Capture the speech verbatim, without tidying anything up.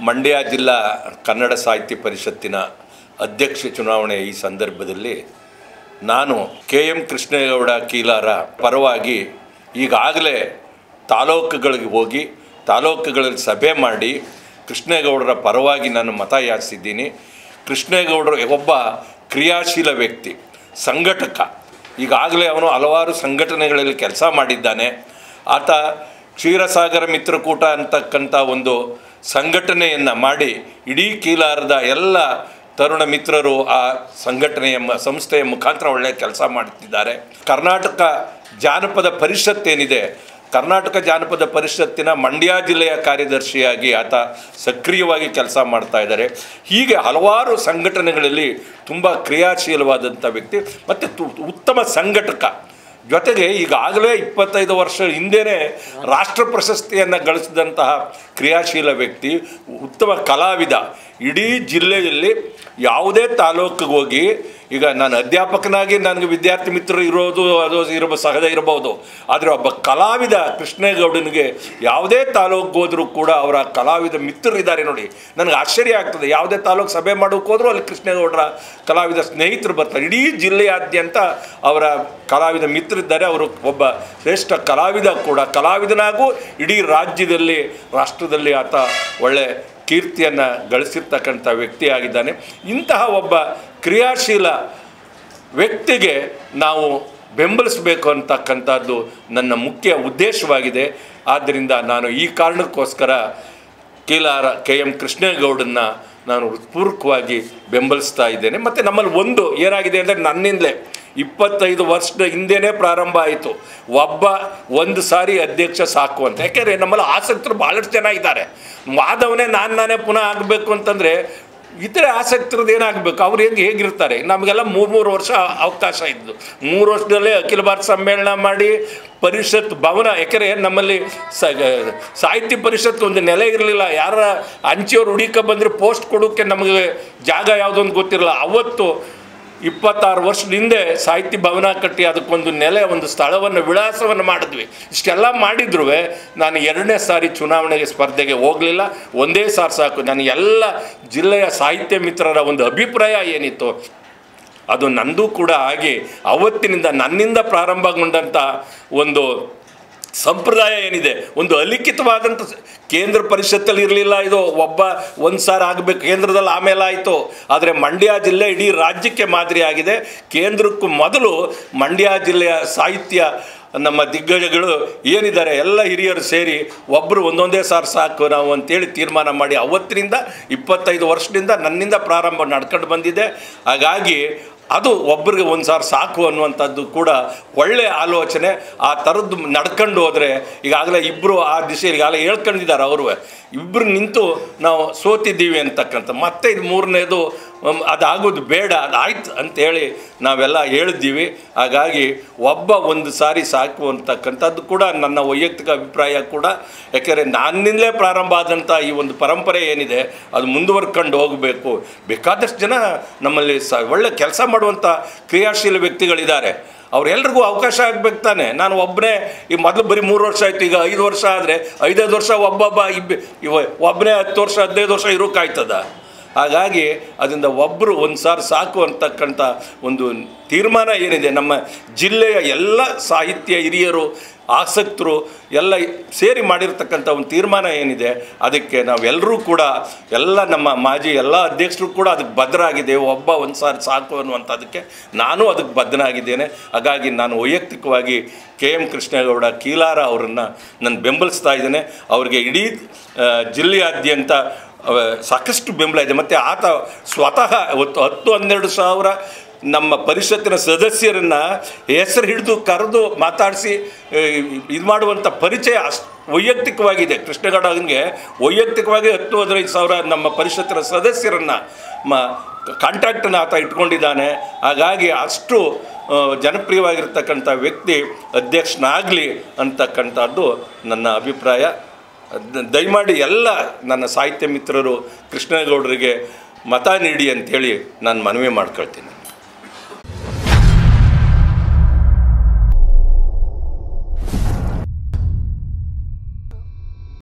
ಮಂಡ್ಯ ಜಿಲ್ಲಾ ಕನ್ನಡ ಸಾಹಿತ್ಯ ಪರಿಷತ್ತಿನ ಅಧ್ಯಕ್ಷ ಚುನಾವಣೆ ಈ ಸಂದರ್ಭದಲ್ಲಿ ನಾನು ಕೆ ಎಂ ಕೃಷ್ಣೇಗೌಡ ಕೀಲಾರ ಪರವಾಗಿ ಈಗಾಗಲೇ ತಾಲೂಕುಗಳಿಗೆ ಹೋಗಿ ತಾಲೂಕುಗಳಲ್ಲಿ ಸಭೆ ಮಾಡಿ ಕೃಷ್ಣೇಗೌಡರ ಪರವಾಗಿ ನಾನು ಮತ ಯಾಚಿಸಿದ್ದೀನಿ. ಕೃಷ್ಣೇಗೌಡರು ಒಬ್ಬ ಕ್ರಿಯಾಶೀಲ ವ್ಯಕ್ತಿ, ಸಂಘಟಕ. ಈಗಾಗಲೇ ಅವನು ಹಲವಾರು ಸಂಘಟನೆಗಳಲ್ಲಿ ಕೆಲಸ ಮಾಡಿದ್ದಾನೆ. ಆತ ಕ್ಷೀರಸಾಗರ ಮಿತ್ರಕೂಟ ಅಂತಕ್ಕಂಥ ಒಂದು ಸಂಘಟನೆಯನ್ನು ಮಾಡಿ ಇಡೀ ಕೀಲಾರದ ಎಲ್ಲ ತರುಣ ಮಿತ್ರರು ಆ ಸಂಘಟನೆಯ ಸಂಸ್ಥೆಯ ಮುಖಾಂತರ ಒಳ್ಳೆಯ ಕೆಲಸ ಮಾಡುತ್ತಿದ್ದಾರೆ. ಕರ್ನಾಟಕ ಜಾನಪದ ಪರಿಷತ್ತೇನಿದೆ, ಕರ್ನಾಟಕ ಜಾನಪದ ಪರಿಷತ್ತಿನ ಮಂಡ್ಯ ಜಿಲ್ಲೆಯ ಕಾರ್ಯದರ್ಶಿಯಾಗಿ ಆತ ಸಕ್ರಿಯವಾಗಿ ಕೆಲಸ ಮಾಡ್ತಾ ಇದ್ದಾರೆ. ಹೀಗೆ ಹಲವಾರು ಸಂಘಟನೆಗಳಲ್ಲಿ ತುಂಬ ಕ್ರಿಯಾಶೀಲವಾದಂಥ ವ್ಯಕ್ತಿ ಮತ್ತು ತು ಉತ್ತಮ ಸಂಘಟಕ. ಜೊತೆಗೆ ಈಗಾಗಲೇ ಇಪ್ಪತ್ತೈದು ವರ್ಷ ಹಿಂದೆಯೇ ರಾಷ್ಟ್ರ ಪ್ರಶಸ್ತಿಯನ್ನು ಗಳಿಸಿದಂತಹ ಕ್ರಿಯಾಶೀಲ ವ್ಯಕ್ತಿ, ಉತ್ತಮ ಕಲಾವಿದ. ಇಡೀ ಜಿಲ್ಲೆಯಲ್ಲಿ ಯಾವುದೇ ತಾಲೂಕಿಗೆ ಹೋಗಿ, ಈಗ ನಾನು ಅಧ್ಯಾಪಕನಾಗಿ ನನಗೆ ವಿದ್ಯಾರ್ಥಿ ಮಿತ್ರರು ಇರೋದು ಅದು ಇರಬ ಸಹಜ ಇರಬಹುದು, ಆದರೆ ಒಬ್ಬ ಕಲಾವಿದ ಕೃಷ್ಣೇಗೌಡನಿಗೆ ಯಾವುದೇ ತಾಲೂಕಿಗೆ ಹೋದರೂ ಕೂಡ ಅವರ ಕಲಾವಿದ ಮಿತ್ರರಿದ್ದಾರೆ. ನೋಡಿ, ನನಗೆ ಆಶ್ಚರ್ಯ ಆಗ್ತದೆ. ಯಾವುದೇ ತಾಲೂಕು ಸಭೆ ಮಾಡೋಕ್ಕೆ ಹೋದರೂ ಅಲ್ಲಿ ಕೃಷ್ಣೇಗೌಡರ ಕಲಾವಿದ ಸ್ನೇಹಿತರು ಬರ್ತಾರೆ. ಇಡೀ ಜಿಲ್ಲೆಯಾದ್ಯಂತ ಅವರ ಕಲಾವಿದ ಮಿತ್ರರಿದ್ದಾರೆ. ಅವರು ಒಬ್ಬ ಶ್ರೇಷ್ಠ ಕಲಾವಿದ ಕೂಡ, ಕಲಾವಿದನಾಗೂ ಇಡೀ ರಾಜ್ಯದಲ್ಲಿ ರಾಷ್ಟ್ರದಲ್ಲಿ ಆತ ಒಳ್ಳೆ ಕೀರ್ತಿಯನ್ನು ಗಳಿಸಿರ್ತಕ್ಕಂಥ ವ್ಯಕ್ತಿಯಾಗಿದ್ದಾನೆ. ಇಂತಹ ಒಬ್ಬ ಕ್ರಿಯಾಶೀಲ ವ್ಯಕ್ತಿಗೆ ನಾವು ಬೆಂಬಲಿಸಬೇಕು ಅಂತಕ್ಕಂಥದ್ದು ನನ್ನ ಮುಖ್ಯ ಉದ್ದೇಶವಾಗಿದೆ. ಆದ್ದರಿಂದ ನಾನು ಈ ಕಾರಣಕ್ಕೋಸ್ಕರ ಕೀಲಾರ ಕೆ ಎಂ ಕೃಷ್ಣೇಗೌಡನ್ನ ನಾನು ಹೃತ್ಪೂರ್ವಕವಾಗಿ ಬೆಂಬಲಿಸ್ತಾ ಇದ್ದೇನೆ. ಮತ್ತು ನಮ್ಮಲ್ಲಿ ಒಂದು ಏನಾಗಿದೆ ಅಂದರೆ, ನನ್ನಿಂದಲೇ ಇಪ್ಪತ್ತೈದು ವರ್ಷದ ಹಿಂದೆಯೇ ಪ್ರಾರಂಭ ಆಯಿತು, ಒಬ್ಬ ಒಂದು ಸಾರಿ ಅಧ್ಯಕ್ಷ ಸಾಕು ಅಂತ. ಯಾಕೆಂದರೆ ನಮ್ಮಲ್ಲಿ ಆಸಕ್ತರು ಭಾಳಷ್ಟು ಜನ ಇದ್ದಾರೆ. ವಾದವನ್ನೇ ನಾನು ನಾನೇ ಪುನಃ ಆಗಬೇಕು ಅಂತಂದರೆ ಇತರೆ ಆಸಕ್ತರದ್ದು ಏನಾಗಬೇಕು, ಅವ್ರು ಹೆಂಗೆ ಹೇಗಿರ್ತಾರೆ. ನಮಗೆಲ್ಲ ಮೂರು ಮೂರು ವರ್ಷ ಅವಕಾಶ ಇದ್ದು, ಮೂರು ವರ್ಷದಲ್ಲೇ ಅಖಿಲ ಭಾರತ ಸಮ್ಮೇಳನ ಮಾಡಿ ಪರಿಷತ್ ಭವನ, ಯಾಕೆಂದರೆ ನಮ್ಮಲ್ಲಿ ಸಾಹಿತ್ಯ ಪರಿಷತ್ ಒಂದು ನೆಲೆ ಇರಲಿಲ್ಲ. ಯಾರ ಅಂಚಿಯವ್ರು ಹುಡುಕ ಬಂದರೆ ಪೋಸ್ಟ್ ಕೊಡೋಕ್ಕೆ ನಮಗೆ ಜಾಗ ಯಾವುದೊಂದು ಗೊತ್ತಿರಲ್ಲ. ಅವತ್ತು ಇಪ್ಪತ್ತಾರು ವರ್ಷದ ಹಿಂದೆ ಸಾಹಿತ್ಯ ಭವನ ಕಟ್ಟಿ ಅದಕ್ಕೊಂದು ನೆಲೆ, ಒಂದು ಸ್ಥಳವನ್ನು, ವಿಳಾಸವನ್ನು ಮಾಡಿದ್ವಿ. ಇಷ್ಟೆಲ್ಲ ಮಾಡಿದ್ರೂ ನಾನು ಎರಡನೇ ಸಾರಿ ಚುನಾವಣೆಗೆ ಸ್ಪರ್ಧೆಗೆ ಹೋಗಲಿಲ್ಲ. ಒಂದೇ ಸಾರಿ ಸಾಕು. ನಾನು ಎಲ್ಲ ಜಿಲ್ಲೆಯ ಸಾಹಿತ್ಯ ಮಿತ್ರರ ಒಂದು ಅಭಿಪ್ರಾಯ ಏನಿತ್ತು ಅದು ನಂದು ಕೂಡ ಆಗಿ, ಅವತ್ತಿನಿಂದ ನನ್ನಿಂದ ಪ್ರಾರಂಭಗೊಂಡಂಥ ಒಂದು ಸಂಪ್ರದಾಯ ಏನಿದೆ, ಒಂದು ಅಲಿಖಿತವಾದಂಥ ಕೇಂದ್ರ ಪರಿಷತ್ತಲ್ಲಿ ಇರಲಿಲ್ಲ. ಇದು ಒಬ್ಬ ಒಂದು ಸಾರಿ ಆಗಬೇಕು, ಕೇಂದ್ರದಲ್ಲಿ ಆಮೇಲೆ ಆಯಿತು. ಆದರೆ ಮಂಡ್ಯ ಜಿಲ್ಲೆ ಇಡೀ ರಾಜ್ಯಕ್ಕೆ ಮಾದರಿಯಾಗಿದೆ. ಕೇಂದ್ರಕ್ಕೂ ಮೊದಲು ಮಂಡ್ಯ ಜಿಲ್ಲೆಯ ಸಾಹಿತ್ಯ ನಮ್ಮ ದಿಗ್ಗಜಗಳು ಏನಿದ್ದಾರೆ ಎಲ್ಲ ಹಿರಿಯರು ಸೇರಿ ಒಬ್ಬರು ಒಂದೊಂದೇ ಸಾರಿ ಸಾಕು ನಾವು ಅಂತೇಳಿ ತೀರ್ಮಾನ ಮಾಡಿ ಅವತ್ತಿನಿಂದ ಇಪ್ಪತ್ತೈದು ವರ್ಷದಿಂದ ನನ್ನಿಂದ ಪ್ರಾರಂಭ ನಡ್ಕೊಂಡು ಬಂದಿದೆ. ಹಾಗಾಗಿ ಅದು ಒಬ್ಬರಿಗೆ ಒಂದು ಸಾರಿ ಸಾಕು ಅನ್ನುವಂಥದ್ದು ಕೂಡ ಒಳ್ಳೆಯ ಆಲೋಚನೆ. ಆ ಥರದ್ದು ನಡ್ಕೊಂಡು ಹೋದರೆ, ಈಗಾಗಲೇ ಇಬ್ಬರು ಆ ದಿಶೆಯಲ್ಲಿ ಈಗಾಗಲೇ ಹೇಳ್ಕೊಂಡಿದ್ದಾರೆ ಅವರು, ಇಬ್ಬರು ನಿಂತು ನಾವು ಸೋತಿದ್ದೀವಿ ಅಂತಕ್ಕಂಥ. ಮತ್ತೆ ಇದು ಮೂರನೇದು ಅದಾಗೋದು ಬೇಡ, ಅದಾಯ್ತು ಅಂಥೇಳಿ ನಾವೆಲ್ಲ ಹೇಳಿದ್ದೀವಿ. ಹಾಗಾಗಿ ಒಬ್ಬ ಒಂದು ಸಾರಿ ಸಾಕು ಅಂತಕ್ಕಂಥದ್ದು ಕೂಡ ನನ್ನ ವೈಯಕ್ತಿಕ ಅಭಿಪ್ರಾಯ ಕೂಡ. ಯಾಕೆಂದರೆ ನನ್ನಿಂದಲೇ ಪ್ರಾರಂಭ ಆದಂಥ ಈ ಒಂದು ಪರಂಪರೆ ಏನಿದೆ ಅದು ಮುಂದುವರ್ಕೊಂಡು ಹೋಗಬೇಕು. ಬೇಕಾದಷ್ಟು ಜನ ನಮ್ಮಲ್ಲಿ ಸ ಒಳ್ಳೆ ಕೆಲಸ ಮಾಡುವಂಥ ಕ್ರಿಯಾಶೀಲ ವ್ಯಕ್ತಿಗಳಿದ್ದಾರೆ. ಅವರೆಲ್ರಿಗೂ ಅವಕಾಶ ಆಗಬೇಕು ತಾನೆ. ನಾನು ಒಬ್ಬನೇ ಈ ಮೊದಲು ಬರೀ ಮೂರು ವರ್ಷ ಆಯಿತು, ಈಗ ಐದು ವರ್ಷ ಆದರೆ ಐದೈದು ವರ್ಷ ಒಬ್ಬೊಬ್ಬ ಇಬ್ಬ ಇವ ಒಬ್ಬನೇ ಹತ್ತು ವರ್ಷ ಹದಿನೈದು ವರ್ಷ ಇರೋಕ್ಕಾಯ್ತದ. ಹಾಗಾಗಿ ಅದರಿಂದ ಒಬ್ಬರು ಒಂದು ಸಾರಿ ಸಾಕು ಅಂತಕ್ಕಂಥ ಒಂದು ತೀರ್ಮಾನ ಏನಿದೆ, ನಮ್ಮ ಜಿಲ್ಲೆಯ ಎಲ್ಲ ಸಾಹಿತ್ಯ ಹಿರಿಯರು ಆಸಕ್ತರು ಎಲ್ಲ ಸೇರಿ ಮಾಡಿರ್ತಕ್ಕಂಥ ಒಂದು ತೀರ್ಮಾನ ಏನಿದೆ, ಅದಕ್ಕೆ ನಾವೆಲ್ಲರೂ ಕೂಡ, ಎಲ್ಲ ನಮ್ಮ ಮಾಜಿ ಎಲ್ಲ ಅಧ್ಯಕ್ಷರು ಕೂಡ ಅದಕ್ಕೆ ಬದ್ಧರಾಗಿದ್ದೇವೆ. ಒಬ್ಬ ಒಂದು ಸಾರಿ ಸಾಕು ಅನ್ನುವಂಥದ್ದಕ್ಕೆ ನಾನು ಅದಕ್ಕೆ ಬದ್ಧನಾಗಿದ್ದೇನೆ. ಹಾಗಾಗಿ ನಾನು ವೈಯಕ್ತಿಕವಾಗಿ ಕೆ ಎಂ ಕೃಷ್ಣೇಗೌಡ ಕೀಲಾರ ಅವರನ್ನು ನಾನು ಬೆಂಬಲಿಸ್ತಾ ಇದ್ದೇನೆ. ಅವರಿಗೆ ಇಡೀ ಜಿಲ್ಲೆಯಾದ್ಯಂತ ಸಾಕಷ್ಟು ಬೆಂಬಲ ಇದೆ. ಮತ್ತು ಆತ ಸ್ವತಃ ಹೊತ್ತು ಹತ್ತು ಹನ್ನೆರಡು ಸಾವಿರ ನಮ್ಮ ಪರಿಷತ್ತಿನ ಸದಸ್ಯರನ್ನು ಹೆಸರು ಹಿಡಿದು ಕರೆದು ಮಾತಾಡಿಸಿ ಇದು ಮಾಡುವಂಥ ಪರಿಚಯ ಅಷ್ಟು ವೈಯಕ್ತಿಕವಾಗಿದೆ. ಕೃಷ್ಣೇಗೌಡನಿಗೆ ವೈಯಕ್ತಿಕವಾಗಿ ಹತ್ತು ಹದಿನೈದು ಸಾವಿರ ನಮ್ಮ ಪರಿಷತ್ತಿನ ಸದಸ್ಯರನ್ನು ಮ ಕಾಂಟ್ಯಾಕ್ಟನ್ನು ಆತ ಇಟ್ಕೊಂಡಿದ್ದಾನೆ. ಹಾಗಾಗಿ ಅಷ್ಟು ಜನಪ್ರಿಯವಾಗಿರ್ತಕ್ಕಂಥ ವ್ಯಕ್ತಿ ಅಧ್ಯಕ್ಷನಾಗಲಿ ಅಂತಕ್ಕಂಥದ್ದು ನನ್ನ ಅಭಿಪ್ರಾಯ. ದಯಮಾಡಿ ಎಲ್ಲ ನನ್ನ ಸಾಹಿತ್ಯ ಮಿತ್ರರು ಕೃಷ್ಣೇಗೌಡರಿಗೆ ಮತ ನೀಡಿ ಅಂಥೇಳಿ ನಾನು ಮನವಿ ಮಾಡ್ಕೊಳ್ತೀನಿ.